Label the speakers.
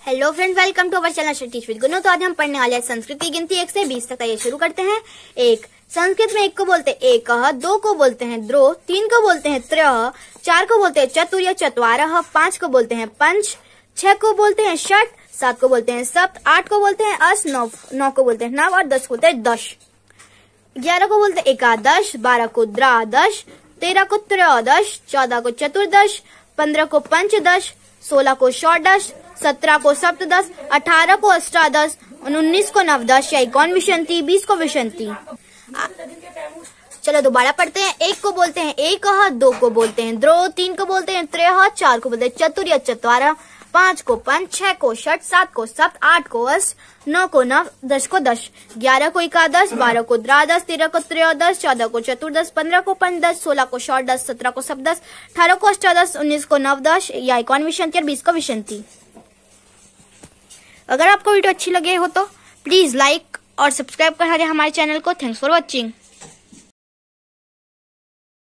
Speaker 1: Hello friend, welcome to our channel teach with Gunu. तो आज हम पढ़ने वाले हैं संस्कृत की गिनती 1 से 20 तक। ये शुरू करते हैं। एक, संस्कृत में 1 को बोलते हैं एकः, 2 को बोलते हैं द्रो, 3 को बोलते हैं त्रयः, 4 को बोलते हैं चतुर या चत्वारः, 5 को बोलते हैं पंच, 6 को बोलते हैं षट, 7 को बोलते हैं सप्त, 8 को बोलते हैं अष्ट, 9 को बोलते हैं नव और 10 को बोलते हैं दश। 11 को बोलते हैं एकादश, 12 को द्वादश, 13 को त्रयोदश, 14 को चतुर्दश, 15 को पंचदश, 16 को षोडश, 17 को सप्तदश, 18 को अष्टादश, 19 को नवदश या इक्यावन विंशति, 20 को विंशति। चलो दोबारा पढ़ते हैं। 1 को बोलते हैं एकः, 2 को बोलते हैं द्रो, 3 को बोलते हैं त्रयः, 4 को बोलते हैं चतुर या चत्वारः, 5 को पंच, 6 को षट, 7 को सप्त, 8 को अष्ट, 9 को नव, 10 को दश। 11 को एकादश, 12 को द्वादश, 13 को त्रयोदश, 14 को चतुर्दश, 15 को पंचदश, 16 को षोडश, 17 को सप्तदश, 18 को अष्टादश, 19 को नवदश या इक्यावन विंशति और 20 को विंशति। अगर आपको वीडियो अच्छी लगे हो तो प्लीज लाइक और सब्सक्राइब कर हमारे चैनल को। Thanks for watching.